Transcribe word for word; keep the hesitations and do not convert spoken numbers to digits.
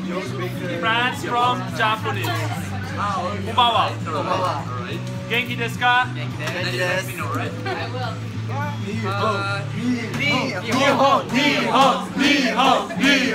France from Japanese. Konbanwa. Genki desu ka? Nihon, Nihon, Nihon, Nihon.